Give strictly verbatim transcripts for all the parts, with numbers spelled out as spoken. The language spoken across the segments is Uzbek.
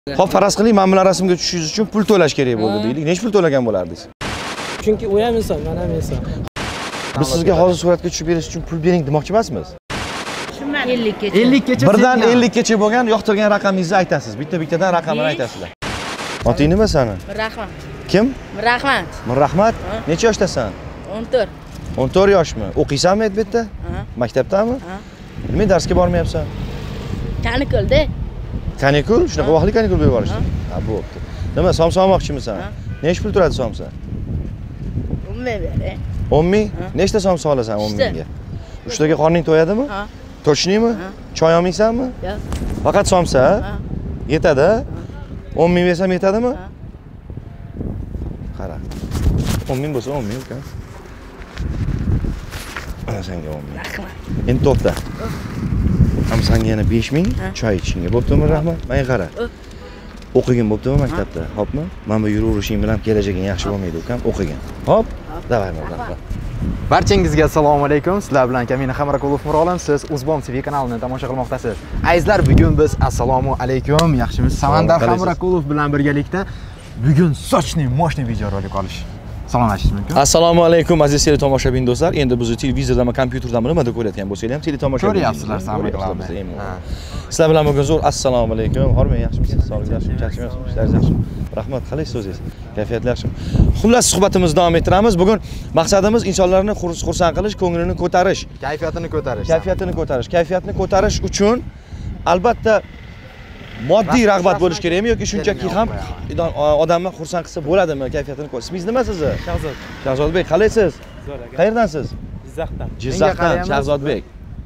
Xo'p, faraz qiling, men bilan rasmga tushishingiz uchun pul to'lash kerak bo'ldi deylik. Nechta pul to'lagan bo'lardingiz? Chunki u ham inson, men ham inson. Biz sizga hozir suratga tushib berish uchun pul bering demoqchi emasmiz? ellik gacha. ellik gacha. Birdan ellik gacha bo'lgan yoqtirgan raqamingizni aytasiz. Bitta-bittadan raqamini aytasizlar. Oting nima sani? Rahmat. Kim? Rahmat. Rahmat. Necha yoshdasan? o'n to'rt. o'n to'rt yoshmi? O'qiysanmi bitta? Maktabdami? Nima darsga bormayapsan? Kanikulda. Kanikul? Shunaqa vaqtli kanikul bo'lib borishdi. Ha, bo'pti. Nima, somsa olmoqchimisan? Nech pul turadi somsa? o'n ming bering. o'n ming? Nechta somsa olasan o'n mingga? uchtaga qorning to'yadimi? Ha. Точнimi? Choy olmaysanmi? Yo'q. Faqat somsa? Yetadi? o'n ming bersam yetadimi? Qara. o'n ming bo'lsa o'n ming uka. Ana senga o'n ming. Rahmat. Endi to'xta. Ham senga yana besh ming choy ichishingga. Bo'ptimi, rahmat? Menga qara. O'qigin bo'ptimi maktabda? Hopmi? Mana bu yuraverishing bilan kelajaging yaxshi bo'lmaydi ukam. O'qigin. Hop. Davay, rahmat. Barchangizga assalomu alaykum. Sizlar bilan Kamina Hamrakulov Mirolim. Siz Uzbom T V kanalini tomosha qilmoqdasiz. Azizlar, bugun biz assalomu alaykum. Yaxshimiz? Samandar Hamrakulov bilan birgalikda bugun sochni moshni videorolik olish. Salomlashish mumkin. Assalomu alaykum aziz teletomoshabin do'stlar. Endi bizni televizordan va kompyuterdan nimada ko'rayotgan bo'lsangiz ham teletomoshabin. Ko'ryapsizlar, salom qilamiz. Sizlar bilan bugun zo'r assalomu alaykum. Hormang, yaxshimisiz? Sog'lik yaxshimi? Charchamayapsizmi? Ishlaringiz yaxshimi? Rahmat, qalaysiz o'zingiz? Kayfiyat yaxshimi? Xullas, suhbatimizni davom ettiramiz. Bugun maqsadimiz insonlarni xursand qilish, ko'nglini ko'tarish, kayfiyatini ko'tarish. Kayfiyatini ko'tarish. Kayfiyatni ko'tarish uchun albatta moddiy rag'bat bo'lish kerakmi yoki shunchaki ham odamni xursand qilsa bo'ladimi kayfiyatini ko'rish? Ismingiz nima sizni? Shahzod. Shahzodbek, qalaysiz? Zo'r aka. Qayerdansiz? Jizzaxdan. Jizzaxdan Shahzodbek.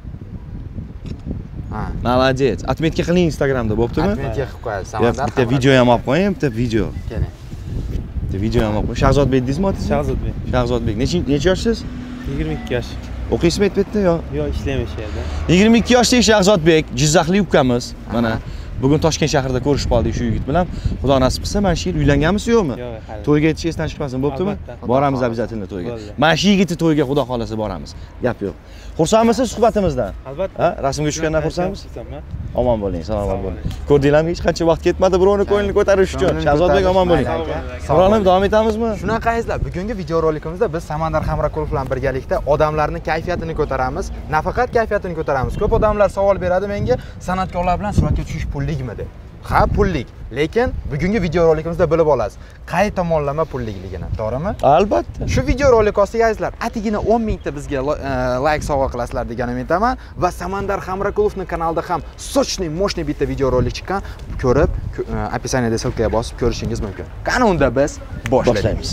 Ha. Молодец. Отметка qiling Instagramda, bo'ptimi? Отметка qilib qo'yasiz. Samandar. Bitta video ham olib qo'ying, bitta video. Keling. Bitta video ham olib qo'ying. Shahzodbek deysizmi otingiz? Shahzodbek. Shahzodbek. Necha necha yoshsiz? yigirma ikki yosh. O'qiysizmi bitta yo? Yo'q, ishlayman shu yerda. yigirma ikki yoshli Shahzodbek, Jizzaxlik ukamiz. Mana bugun Toshkent shahrida ko'rishib qoldik shu yigit bilan. Xudo nasib qilsa, mana shu yil uylanganmisiz yo'qmi? Yo'q, hali. To'yga yetish esdan chiqmasin, bo'ptimi? Boramiz обязательно to'yga. Mana shu yigitni to'yga Xudo xolasa boramiz. Gap yo'q. Xursandmisiz suhbatimizdan? Albatta. Ha, rasmga tushgandan xursandmisiz? Omon bo'ling, salomat bo'ling. Ko'rdinglarmi, hech qancha vaqt ketmadi birovni ko'nglini ko'tarish uchun. Shahzodbek omon bo'ling. Mirolim, davom etamizmi? Shunaqaysizlar, bugungi videorolikimizda biz Samandar Hamrakulov bilan birgalikda odamlarning kayfiyatini ko'taramiz. Nafaqat kayfiyatini ko'taramiz. Ko'p odamlar savol beradi menga, san'atkorlar bilan suratga tushish pullikmi deb. Ha, pullik. Lekin bugungi videorolikimizda bilib olasiz. Qay tomonlama pullikligini, to'g'rimi? Albatta. Shu videorolik ostiga azizlar, atigina o'n mingta bizga like sovg'a qilasizlar degan umiddaman va Samandar Hamrakulovning kanalida ham sochni moshni bitta videorolik chiqqan. Ko'rib, описаниеda ссылкаga bosib ko'rishingiz mumkin. Qani unda biz boshlaymiz.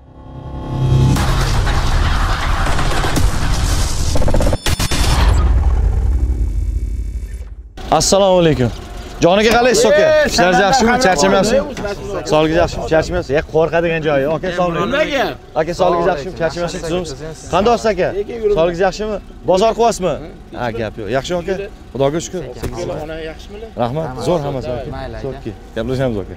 Assalomu alaykum. Joniga qalaysiz aka? Ishlaringiz yaxshimi? Charchamayapsizmi? Sog'ligingiz yaxshimi? Charchamayapsiz? Yo'q, qo'rqadigan joyi. Aka, sog'ligingiz. Aka, sog'ligingiz yaxshimi? Charchamayapsiz? Tuzumsiz? Qanday olsiz aka? Sog'ligingiz yaxshimi? Bozor qilyapsizmi? Ha, gap yo'q. Yaxshimi aka? Xudoga shukr. Xona yaxshimimi? Rahmat. Zo'r hammasi aka. Zo'rki. Gaplashamiz aka.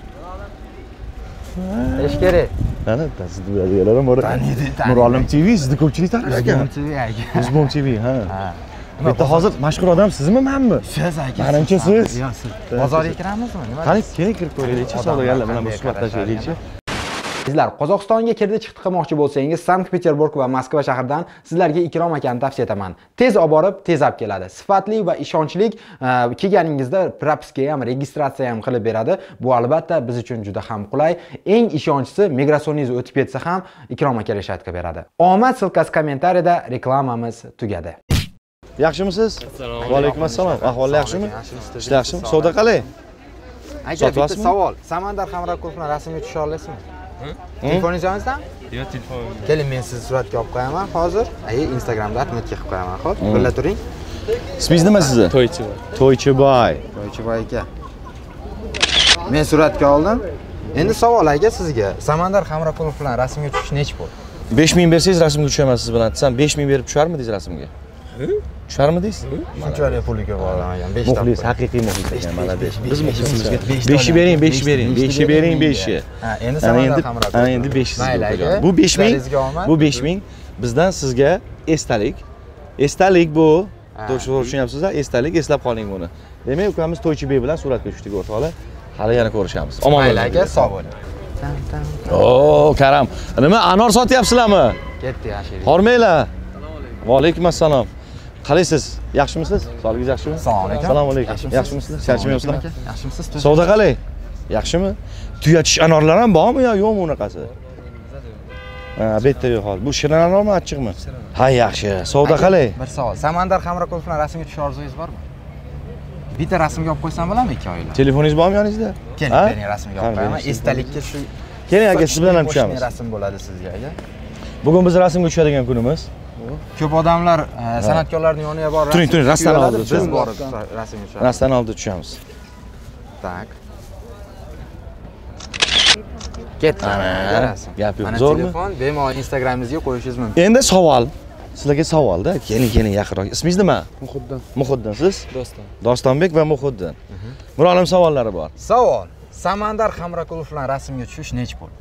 Ish kerak. Mana sizni biladiganlarim bor. Mirolim T V sizni ko'pchilik taniydi aka. Uzbom T V, ha. Bitta hozir mashhur odam sizmi, menmi? Siz aka. Menimcha siz. Yo'q, siz. Bozorga kiramizmi? Nima? Qani, keling kirib ko'raylikchi, savdogarlar bilan bir suhbatlashaylikchi. Sizlar Qozog'istonga kirdi chiqdi qilmoqchi bo'lsangiz, Sankt-Peterburg va Moskva shahridan sizlarga Ikrom akani tavsiya etaman. Tez olib borib, tez olib keladi. Sifatli va ishonchli kelganingizda propiska ham, registratsiya ham qilib beradi. Bu albatta biz uchun juda ham qulay. Eng ishonchisi, migrasioningiz o'tib ketsa ham Ikrom aka reshatka beradi. Omad silkasi kommentariyada reklamamiz tugadi. Yaxshimisiz? Va alaykum assalom. Ahvol yaxshimi? Ishlar yaxshimi? Savdo qalay? Aka, bitta savol. Samandar Hamrakulov bilan rasmga tusha olasizmi? Telefoningiz yo'qmi? Yo'q, telefonim. Keling, men sizni suratga olib qo'yaman hozir. Ay, Instagramda atmetga qilib qo'yaman, xo'p? Birga turing. Ismingiz nima sizni? To'ychiboy. To'ychiboy. To'ychiboy aka. Men suratga oldim. Endi savol aka sizga. Samandar Hamrakulov bilan rasmga tushish nech pul? besh ming bersangiz rasmga tushaman siz bilan. Desam besh ming berib tusharmidingiz rasmga? Tusharmidingiz? Shunchalik puliga bog'langan besh ta. Muxlis, haqiqiy muxlis ekan, mana besh. Biz muxlisimizga besh bering, besh bering, besh bering, besh. Ha, endi Samandar Hamrakulov. Ana endi besh sizga. Bu besh ming. Bu besh ming bizdan sizga esdalik. Esdalik bu. To'g'ri tushunyapsizlar? Esdalik, eslab qoling buni. Demak, ukamiz To'ychibek bilan suratga tushdik o'rtoqlar. Hali yana ko'rishamiz. Omon Mayli bo'ling. aka, sog' bo'ling. Oo, Karam. Nima, anor sotyapsizlarmi? Ketdi yashir. Hormanglar. Va alaykum assalom. Qalaysiz? Yaxshimisiz? Sog'ligingiz yaxshimi? Assalomu alaykum. Assalomu alaykum. Yaxshimisizlar? Charchamayapsizlar? Yaxshimisiz? Savdo qalay? Yaxshimi? Tuyatish anorlar ham bormi yo yo'qmi unaqasi? Ha, bu yerda yo'q hol. Bu shirin anormi, achchiqmi? Ha, yaxshi. Savdo qalay? Bir savol. Samandar Hamroqulov bilan rasmga tushish orzungiz bormi? Bitta rasmga olib qo'ysam bo'ladimi ikki oylar? Telefoningiz bormi yoningizda? Keling, Ha? bering rasmga olib qo'yaman. Esdalikka shu Keling aka, siz bilan ham qo'shni tushamiz. rasm bo'ladi sizga aka. Bugun biz rasmga tushadigan kunimiz. Ko'p odamlar e, san'atkorlarning yoniga borib Turing, turing, rastdan oldi Biz tushamiz. borib rasmga tushamiz. Rastdan oldi tushamiz. Tak. Ketdi. Ana, gap yo'q. Mana Zo'rmi? telefon bemalol Instagramingizga qo'yishingiz mumkin. Endi savol. Sizlarga savolda. Keling, keling yaqinroq. Ismingiz nima? Muhiddin. Muhiddin siz? Doston. Dostonbek va Muhiddin. Murolim savollari bor. Savol. Samandar Hamroqulov bilan rasmga tushish nech pul?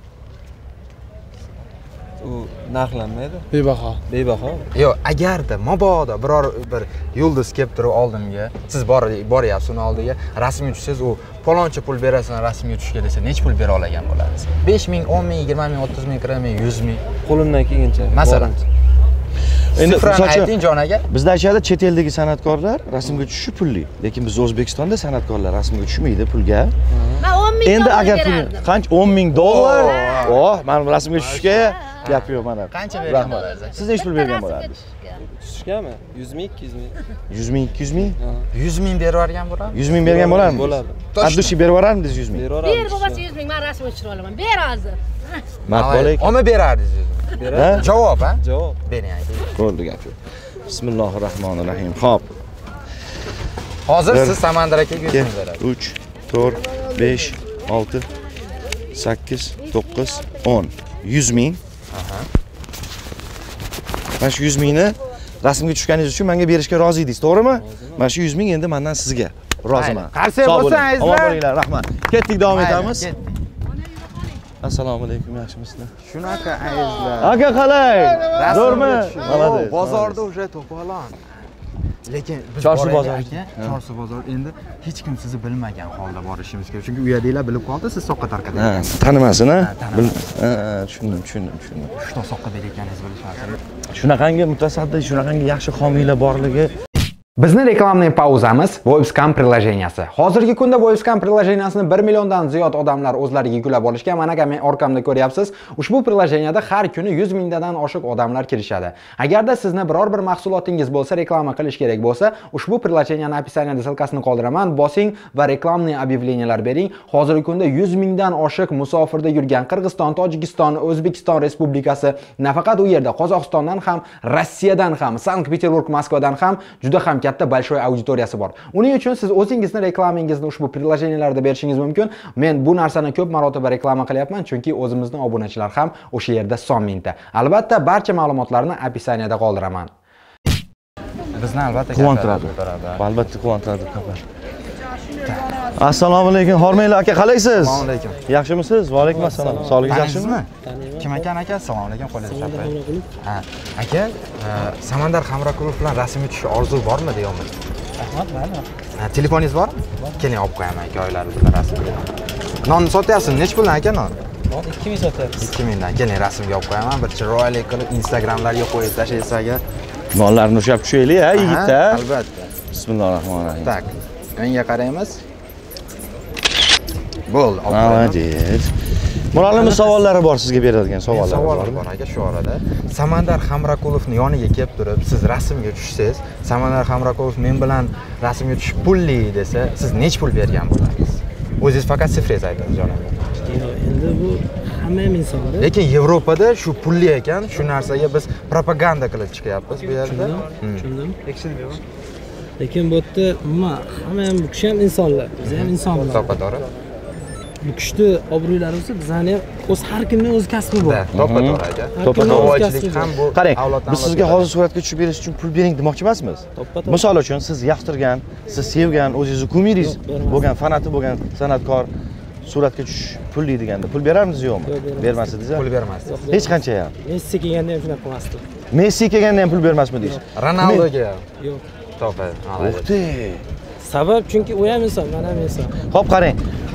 U narxlanmaydi. Bebaho. Bebaho. Yo'q, agarda mabodo biror bir yulduz kelib turib oldimga, siz bor boryapsiz uni oldiga, rasmga tushsangiz u paloncha pul berasan rasmga tushishga desa, nech pul bera olgan bo'lasiz? besh ming, o'n ming, yigirma ming, o'ttiz ming, qirq ming, yuz ming. Qo'limdan kelgancha. Masalan. Endi Sifrani misol uchun ayting jon aka. bizda aytishadi chet eldagi san'atkorlar rasmga tushishi pulli, lekin biz O'zbekistonda san'atkorlar rasmga tushmaydi pulga. Men o'n ming Endi dollar agar pul berardim. qancha o'n ming dollar, oh, men rasmga tushishga gap yo'q mana. Qancha bergan bo'lasiz? Siz nech pul bergan bo'lardingiz? Tushganmi? yuz ming, ikki yuz ming. yuz ming, ikki yuz ming? yuz ming berib yuborgan bo'ladimi? yuz ming bergan bo'larmi? Bo'ladi. Addushi berib yuborarmidingiz yuz ming? Beraveramiz. Ber bo'lmasa yuz ming men rasmga tushira olaman. Ber hozir. Mard bo'ling. Olma berardingiz. Ha? Javob, ha? Javob. Bering aka. Bo'ldi gap yo'q. Bismillahirrohmanirrohim. Xo'p. Hozir Bir, siz Samandar akaga yuz ming berasiz. uch, to'rt, besh, olti, sakkiz, to'qqiz, o'n. yuz ming. Aha. Mana shu yuz mingni rasmga tushganingiz uchun menga berishga rozi edingiz, to'g'rimi? Mana shu yuz ming endi mendan sizga. Roziman. Qarsa Sog' bo'ling. bo'lsangizlar. Omon bo'linglar, rahmat. Ketdik, davom etamiz. Ketdik. Assalomu alaykum, yaxshimisizlar? Shunaqa ayizlar. Aka qalay? Zo'rmi? Malades. Bozorda уже to'polon. Lekin biz Chorsu boraylik bozor. aka, Chorsu bozor endi hech kim sizni bilmagan holda borishimiz kerak. Chunki uyadagilar bilib qoldi, siz soqqa Ha, tarqatgansiz. tanimasin, ha? tanimasin. Bil- Ha, ha, tushundim, tushundim, tushundim. Shto soqqa berekaningizni bilishmasdi. Shunaqangi mutasaddi, shunaqangi yaxshi homiylar borligi Bizni reklamный pauzamiz Voibscam приложенияsi. Hozirgi kunda Voibscam приложениясini bir milliondan ziyod odamlar o'zlariga yuklab olishgan. Mana men orqamda ko'ryapsiz. Ushbu приложенияda har kuni yuz mingdan oshiq odamlar kirishadi. Agarda sizni biror bir mahsulotingiz bo'lsa, reklama qilish kerak bo'lsa, ushbu приложенияni описаниеda silkasini qoldiraman, bosing va reklamniy объявлениялар bering. Hozirgi kunda yuz mingdan oshiq musofirda yurgan Qirg'iziston, Tojikiston, O'zbekiston Respublikasi, nafaqat u yerda Qozog'istondan ham, Rossiyadan ham, Sankt-Peterburg, Moskvadan ham juda ham katta большой auditoriyasi bor. Uning uchun siz o'zingizni reklamangizni ushbu приложенияларда berishingiz mumkin. Men bu narsani ko'p marotaba reklama qilyapman, chunki o'zimizning obunachilar ham o'sha yerda son mingta. Albatta, barcha ma'lumotlarni описаниеda qoldiraman. Bizni albatta quvontiradi. Albatta quvontiradi. Assalomu alaykum, Hormanglar aka, qalaysiz? Assalomu alaykum. Yaxshimisiz? Va alaykum assalom. Sog'ligingiz yaxshimi? Kim ekan aka? Assalomu alaykum, qo'lingizni chaqiraylik. Ha, aka, Samandar Hamroqulov bilan rasmga tushish orzu bormi deyapman? Rahmat, mana. Ha, telefoningiz bormi? Keling, olib qo'yaman aka, oylar bilan rasmga. Non sotyapsiz, nech puldan aka non? ikki ming sotyapmiz. ikki mingdan. Keling, rasmga olib qo'yaman, bir chiroyli qilib Instagramlarga qo'yib tashlaysiz aka. Nonlarni ushlab tushaylik, ha, yigitda. Albatta. Bismillahirrohmanirrohim. Tak, menga qaraymiz. Bo'ldi, olib qo'yaman. Молодец. Murolim savollari bor, sizga beradigan savollar Savollar bor. bor aka shu orada. Samandar Hamroqulovning yoniga kelib turib, siz rasmga tushsangiz, Samandar Hamroqulov men bilan rasmga tushib pulli desa, siz nech pul bergan bo'lasiz? O'zingiz faqat sifringizni aytasiz jonim. Endi bu hamma ham insonda. Lekin Yevropada shu pulli ekan, shu narsaga biz propaganda qilib chiqyapmiz bu yerda. Tushundim. Lekin bu yerda nima, hamma ham bu kishi ham insonlar, biz ham insonlar. To'g'ri. Bu kishni obro'ylari bo'lsa, bizani ham o'z har kimning o'z kasbi bor. To'g'ri aka. To'g'ri. ham bu Qarang, avloddan biz sizga hozir suratga tushib berish uchun pul bering demoqchi emasmiz. Misol uchun siz yoqtirgan, siz sevgan, o'zingizni kumiringiz bo'lgan, fanati bo'lgan san'atkor suratga tushish pul deydiganda pul berarmisiz yo'qmi? Bermasidingiz. pul bermasdi. Hech qancha ham. Messi kelganda ham shunaqa qilmasdi. Messi kelganda ham pul bermasmidingiz? Ronaldoga. Yo'q. To'g'ri. O'xti. Sabab chunki u ham inson, men ham inson. Xo'p, qarang.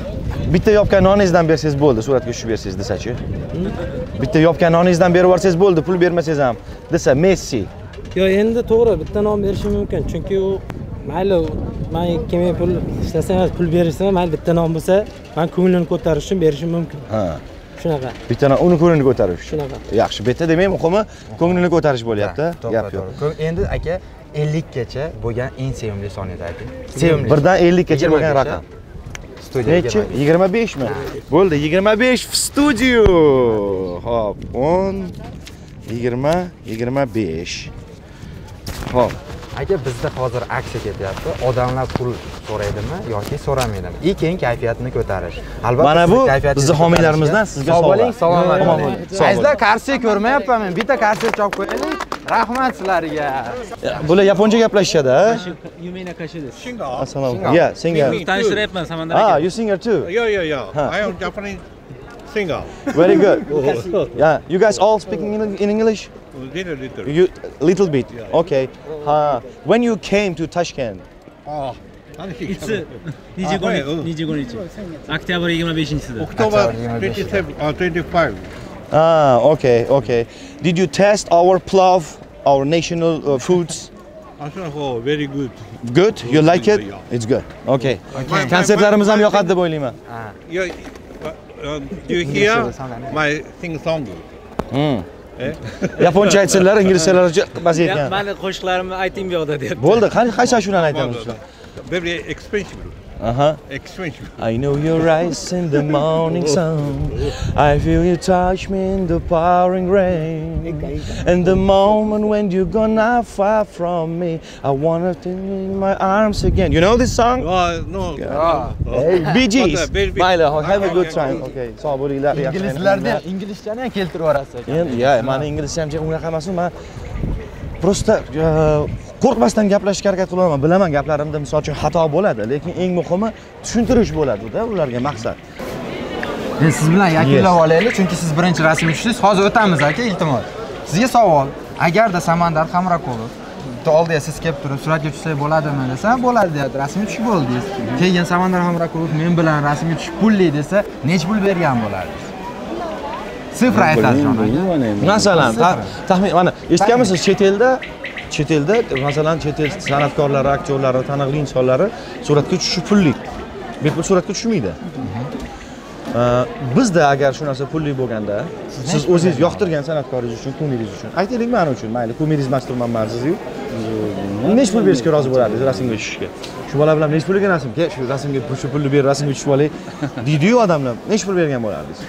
Bitta yopgan noningizdan bersangiz bo'ldi, suratga tushib bersangiz desa-chi. Bitta yopgan noningizdan berib yuborsangiz bo'ldi, pul bermasangiz ham desa Messi. Yo, endi to'g'ri, bitta non berishim mumkin, chunki u mayli men ikki ming pul ishlasam, pul berishsa, mayli bitta non bo'lsa, men ko'nglini ko'tarish uchun berishim mumkin. Ha. Shunaqa. Bitta non uni ko'nglini ko'tarish. Shunaqa. Yaxshi, bitta demak, muhimi ko'nglini ko'tarish bo'lyapti. Gap yo'q. Endi aka ellik gacha bo'lgan eng sevimli soningizni ayting. Sevimli. Birdan ellik gacha bo'lgan raqam. Nechi? yigirma besh mi? Bo'ldi, yigirma besh в studio. Hop, o'n, yigirma, yigirma besh. Hop. Aka, bizda hozir aksiya ketyapti. Odamlar pul so'raydimi yoki so'ramaydimi? Eng keng kayfiyatni ko'tarish. Albatta, mana bu bizning homiylarimizdan sizga sog' bo'ling, salomat bo'ling. Sog' Sizlar karsiya ko'rmayapman men. Bitta karsiya chop qo'yaylik. Rahmat sizlarga. Bular yaponcha gaplashishadi, ha? Yumina kashides. Assalomu alaykum. Yeah, singer. Tanishtirayapman Samandar Ah, aka. you singer too? Yeah, yeah, yeah. Huh. I am Japanese singer. Very good. Yeah, you guys all speaking in, in English? Little, little. You little bit. Okay. Uh, when you came to Tashkent, Oh, It's yigirma uch. Oktyabr yigirma beshinchisida. October twenty-seven or twenty-five. ah, okay, okay. Did you test our plov, our national uh, foods? Oh, very good. Good? You like it? It's good. Okay. Konsertlarimiz ham yoqadi deb o'ylayman. Yeah, uh, do you hear my sing song? Hmm. Yaponcha aytsalar, inglizchalarcha bas ekan. Mani qo'shiqlarimni ayting bu yoqda deyapti. Bo'ldi, qani qaysi ashulani aytamiz? Very expensive. Aha. Expensive. I know your eyes in the morning sun. I feel you touch me in the pouring rain. And the moment when you're gonna far from me, I wanna take you in my arms again. You know this song? Oh, no. Hey, Bee Gees. Okay, very big. Mayli, have a good time. Okay, sog' bo'linglar. Inglizlarda inglizchani ham keltirib yuborasiz aka. Endi, ya, meni inglizcham unaqa emas, men prosta qo'rqmasdan gaplashishga harakat qilaman. Bilaman, gaplarimda misol uchun xato bo'ladi, lekin eng muhimi tushuntirish bo'ladi-da ularga maqsad. Men siz bilan yakunlab olaylik, chunki siz birinchi rasmga tushdingiz. Hozir o'tamiz aka, iltimos. Sizga savol. Agarda Samandar Hamrakulov bitta oldiga siz kelib turib suratga tushsak bo'ladimi desa, bo'ladi deyapti. Rasmga tushib bo'ldingiz. Keyin Samandar Hamrakulov men bilan rasmga tushib pulli desa, nech pul bergan bo'lardingiz? Sifra aytasiz jon aka. Masalan, taxmin mana eshitganmisiz chet elda chet elda masalan chet el san'atkorlari, aktyorlari, taniqli insonlari suratga tushishi pullik. Bepul suratga tushmaydi. Bizda agar shu narsa pullik bo'lganda, siz o'zingiz yoqtirgan san'atkoringiz uchun, ko'nglingiz uchun, aytaylik men uchun, mayli, ko'nglingiz emas turmanman siz-ku. Nech pul berishga rozi bo'lardingiz rasmga tushishga? Shu bola bilan nech pulga rasm? Ke, shu rasmga shu pulni ber, rasmga tushib olay. Deydi-yu odamlar. Nech pul bergan bo'lardingiz?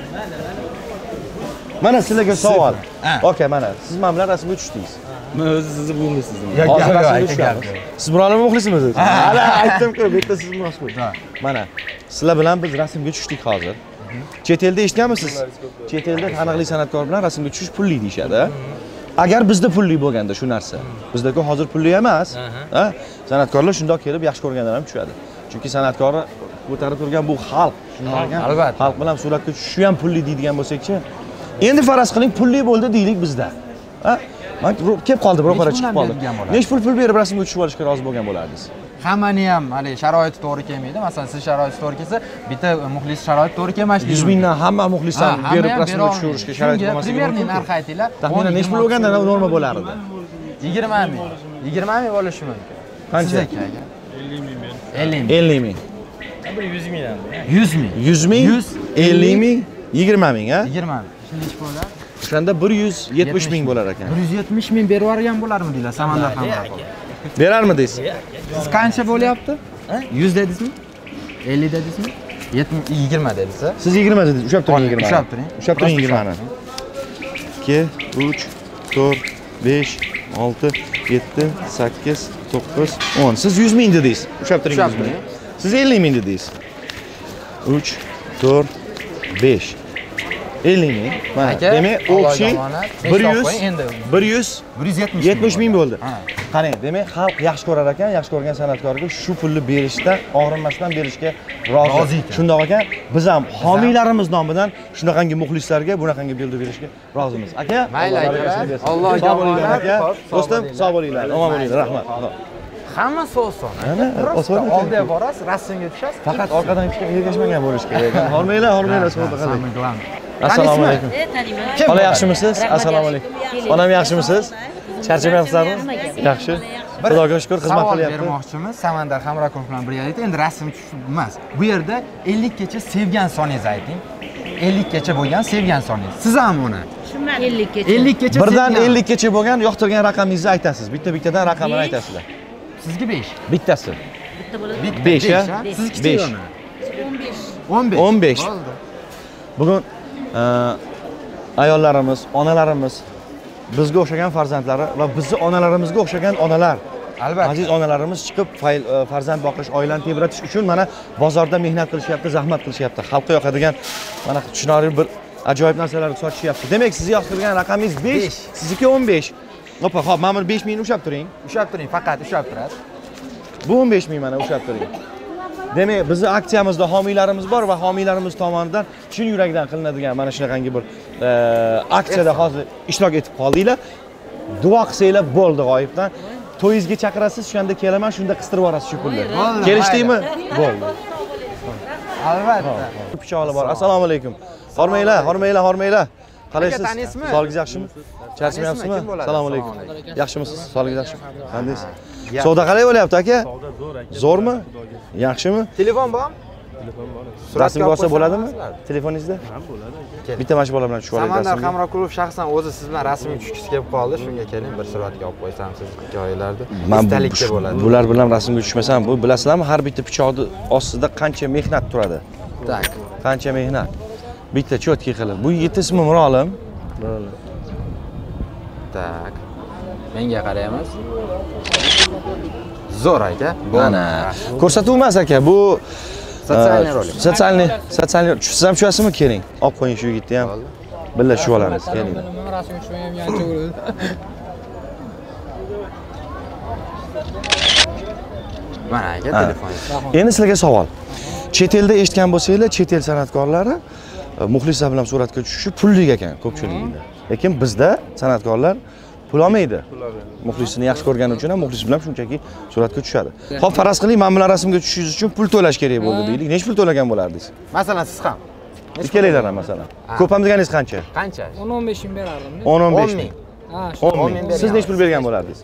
Mana sizlarga savol. Okay, mana siz men bilan rasmga tushdingiz. Men o'zi sizni bo'lmaysizmi? Hozir rasmga tushamiz. Siz birovlar muxlisimiz? Hali aytdim-ku, bu yerda siz munosib. Mana sizlar bilan biz rasmga tushdik hozir. Chet elda eshitganmisiz? Chet elda taniqli san'atkor bilan rasmga tushish pulli deyshadi. Agar bizda pulli bo'lganda shu narsa, bizda-ku hozir pulli emas. Ha? San'atkorlar shundoq kelib yaxshi ko'rganlar ham tushadi. Chunki san'atkorni ko'tarib turgan bu xalq. Shundoq albatta. Xalq bilan suratga tushishi ham pulli deydigan bo'lsak-chi. Endi faraz qiling, pulli bo'ldi deylik bizda. Ha? Men kelib qoldi, birov qara chiqib qoldi. Nech pul pul berib rasmga tushib olishga rozi bo'lgan bo'lardingiz? Hammani ham hali sharoiti to'g'ri kelmaydi. Masalan, siz sharoiti to'g'ri kelsa, bitta muxlis sharoiti to'g'ri kelmasdi. yuz mingdan hamma muxlislar berib rasmga tushirishga sharoit bo'lmasligi mumkin. Primerni narxi aytinglar. Taxminan nech pul bo'lganda norma bo'lardi? yigirma ming. yigirma ming bo'lishi mumkin. Qancha? ellik ming. ellik ming. yuz mingdan. yuz ming. yuz ming, ellik ming, yigirma ming, ha? yigirma ming. Shunday bo'lar. O'shanda bir yuz yetmish ming bo'lar ekan. bir yuz yetmish ming berib yuborgan bo'larmi deylar Samandar Hamrakulov. Berarmidingiz? Siz qancha bo'lyapti? yuz dedingizmi? ellik dedingizmi? yigirma dedingiz. Siz yigirma dedingiz. Ushab turing yigirma. Ushab turing. Ushab turing yigirma ni. ikki, uch, to'rt, besh, olti, yetti, sakkiz, to'qqiz, o'n. Siz yuz ming dedingiz. Ushab turing yuz ming. Siz ellik ming dedingiz. uch, to'rt, besh. ellik ming. Mana, demak, o'xshi bir yuz, bir yuz, bir yuz yetmish ming bo'ldi. Qarang, demak, xalq yaxshi ko'rar ekan, yaxshi ko'rgan san'atkorga shu pulni berishdan, og'rinmasdan berishga rozi. Shundoq ekan, biz ham homiylarimiz nomidan shunaqangi muxlislarga bunaqangi belgi berishga rozimiz. Aka, mayli aka. Allohga omonat. Do'stim, sog' bo'linglar. Omon bo'linglar. Rahmat. Hammasi oson. Mana, oson ekan. Oldiga borasiz, rasmga tushasiz. Faqat orqadan hech kim ergashmagan bo'lish kerak. Hormanglar, hormanglar savdo qiling. Assalomu alaykum. Xola yaxshimisiz? Assalomu alaykum. Onam yaxshimisiz? Charchamayapsizlarmi? Yaxshi. Xudoga shukr, xizmat qilyapti. Bermoqchimiz Samandar Hamrakov bilan birgalikda endi rasm tushish emas. Bu yerda ellik gacha sevgan soningizni ayting. ellik gacha bo'lgan sevgan soningiz. Siz ham uni ellik gacha. ellik gacha Birdan sevgan. ellik gacha bo'lgan yoqtirgan raqamingizni aytasiz. Bitta-bittadan raqamini aytasizlar. Sizga besh. Bittasi. Bitta bo'ladi. besh a? Sizniki besh. o'n besh. o'n besh. Bugun ayollarimiz, onalarimiz, bizga o'xshagan farzandlari va bizni onalarimizga o'xshagan onalar, albatta, aziz onalarimiz chiqib farzand boqish, oilani tebratish uchun mana bozorda mehnat qilishyapti, zahmat qilishyapti. Xalqqa yoqadigan mana tushunarli bir ajoyib narsalarni sotishyapti. Demak, siz yoqtirgan raqamingiz besh, sizniki o'n besh. Opa, xo'p, mana bu besh ming ni ushab turing. Ushab turing, faqat ushab turadi. Bu o'n besh ming mana ushab turing. Demak, bizning aksiyamizda homiylarimiz bor va homiylarimiz tomonidan chin yurakdan qilinadigan mana shunaqangi bir aksiyada hozir ishtirok etib qoldinglar. Duo qilsanglar bo'ldi g'oyibdan. To'yingizga chaqirasiz, shunda kelaman, shunda qistirib yuborasiz shu pulni. Kelishdingmi? Bo'ldi. Albatta. Pichoqlar bor. Assalomu alaykum. Hormanglar, hormanglar, hormanglar. Qalaysiz? Tanisizmi? Sog'ligingiz yaxshimi? Charchamayapsizmi? Assalomu alaykum. Yaxshimisiz? Sog'ligingiz yaxshimi? Qandaysiz? Savdo qalay bo'lyapti aka? Savdo zo'r aka. Zo'rmi? Yaxshimi? Telefon bormi? Telefon bor. Rasmga olsa bo'ladimi? Telefoningizda? Ha, bo'ladi. Bitta mana shu bola bilan tushib olaylik. Samandar Hamrokulov shaxsan o'zi siz bilan rasmga tushgisi kelib qoldi. Shunga keling, bir suratga olib qo'ysam siz hikoyalarda. Istalikka bo'ladi. Bular bilan rasmga tushmasam, bu bilasizlarmi, har bitta pichoqni ostida qancha mehnat turadi? Tak. Qancha mehnat. Bitta cho'tki qilib. Bu yigit ismi Mirolim. Mirolim. Tak. Menga qaraymiz. Zo'r aka. Mana. Ko'rsatuv emas aka, bu sotsialniy rolik. Sotsialniy, sotsialniy. Siz ham tushasizmi? Keling. Olib qo'ying shu yigitni ham. Birga tushib olamiz, keling. Rasm tushmayam yancha bo'ladi. Mana aka telefon. Endi sizlarga savol. Chet elda eshitgan bo'lsanglar, chet el san'atkorlari muxlislar bilan suratga tushishi pullik ekan ko'pchiligida. Lekin bizda san'atkorlar pul olmaydi. Muxlisini yaxshi ko'rgani uchun ham muxlis bilan shunchaki suratga tushadi. Xo'p, faraz qiling, men bilan rasmga tushishingiz uchun pul to'lash kerak bo'ldi deylik. Nechta pul to'lagan bo'lardingiz? Masalan, siz ham. Ikkalanglar ham masalan. Ko'pamdeganingiz qancha? Qancha? o'n o'n besh ming berardim. o'n o'n besh ming. Ha, o'n ming. Siz nechta pul bergan bo'lardingiz?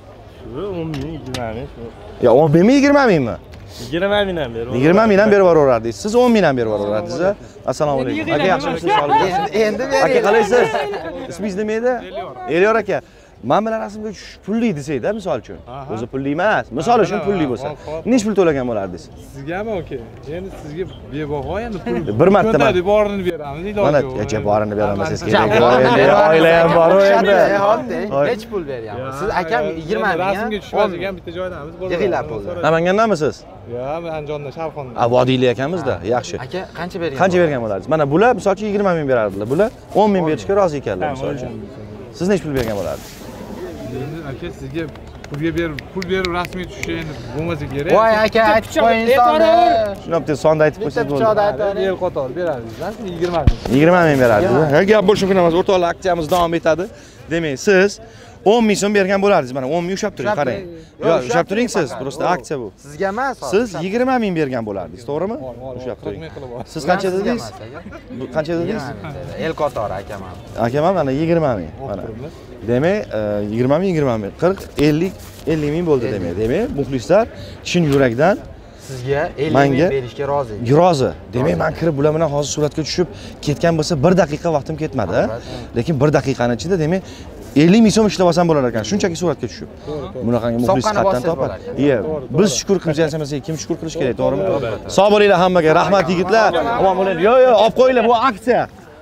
o'n ming, yigirma ming. Ya o'n ming, yigirma mingmi? yigirma mingdan berib. yigirma mingdan berib yuborardingiz. Siz o'n mingdan berib yuborardingiz. Assalomu alaykum. Aka, yaxshimisiz? Endi endi bering. Aka, qalaysiz? Ismingiz nima edi? Elyor aka. Men bilan rasmga tushish pulli desayda, misol uchun. O'zi pulli emas. Misol uchun pulli bo'lsa. Nechta pul to'lagan bo'lardingiz? Sizgami aka? Endi sizga bebaho endi pul. Bir marta Ko'ntadi borini beramiz, iloji. Mana, acha borini beraman siz kerak. Endi oila ham bor endi. Hech pul beryapmiz. Siz akam yigirma ming. Rasmga tushmas ekan bitta joydamiz. Yig'inglar pulni. Namangandanmisiz? Yo'q, Andijonda, Sharxonda. A, vodiylik akamizda. Yaxshi. Aka, qancha bergan? Qancha bergan bo'lardingiz? Mana bular misol uchun yigirma ming berardilar. Bular o'n ming berishga rozi ekanlar misol uchun. Siz nechta pul bergan bo'lardingiz? Endi aka sizga pulga berib, pul berib rasmga tushish endi bo'lmasa kerak. Voy aka, aytib qo'ying sonda. Shuni bitta sonda aytib qo'ysangiz bo'ladi. Bitta pichoqda El qator beradingizlar, yigirma ming. yigirma ming berardingiz. Ha, gap bo'lishi mumkin emas. O'rtoqlar, aksiyamiz davom etadi. Demak, siz o'n ming so'm bergan bo'lardingiz. Mana o'n ming ushab turing, qarang. Yo'q, ushab turing siz. Prosta aksiya bu. Sizga emas. Siz yigirma ming bergan bo'lardingiz, to'g'rimi? Ushab turing. Siz qancha dedingiz? Bu qancha dedingiz? El qatori akam ham. Akam ham mana yigirma ming. Mana. Demak, yigirma ming, yigirma ming, qirq, ellik, ellik ming bo'ldi demak. Demak, muxlislar chin yurakdan sizga ellik ming berishga rozi. Rozi. Demak, men kirib bular bilan hozir suratga tushib ketgan bo'lsa bir daqiqa vaqtim ketmadi. Lekin bir daqiqaning ichida demak ellik ming so'm ishlab olsam bo'lar ekan, shunchaki suratga tushib. Bunaqangi muxlis qatdan topadi. Iya, biz shukr qilib yashamasak, kim shukr qilish kerak, to'g'rimi? Sog' bo'linglar hammaga, rahmat yigitlar. Omon bo'linglar. Yo'q, yo'q, olib qo'yinglar, bu aksiya.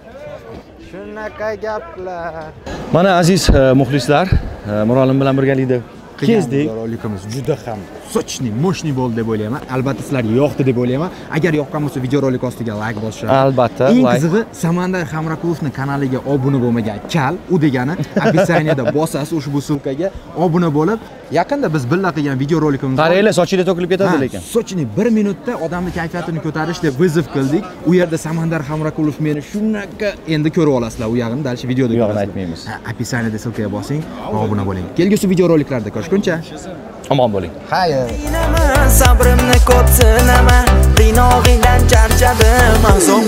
Shunaqa gaplar. Mana aziz muxlislar, Mirolim bilan birgalikda kezdik. Rolikimiz juda ham sochni, moshni bo'ldi deb o'ylayman. Albatta sizlarga yoqdi deb o'ylayman. Agar yoqqan bo'lsa, videorolik ostiga like bosishni. Albatta, eng like. qizig'i, Samandar Hamrakulovning kanaliga obuna bo'lmagan kal, u degani opisaniyada bosasiz ushbu sulkaga obuna bo'lib, yaqinda biz birga qilgan videorolikimiz. Qaranglar, sochinglar to'kilib ketadi lekin. Sochni bir minutda odamni kayfiyatini ko'tarish deb vizov qildik. U yerda Samandar Hamrakulov meni shunaqa endi ko'rib olasizlar. U yog'ini dalshi videoda yo'qni aytmaymiz. Ha, opisaniyada sulkaga bosing, obuna bo'ling. Kelgusi videoroliklarda ko'rishguncha Omon bo'ling. Sabrimni ko'p sinama, qiynoqingdan charchadim.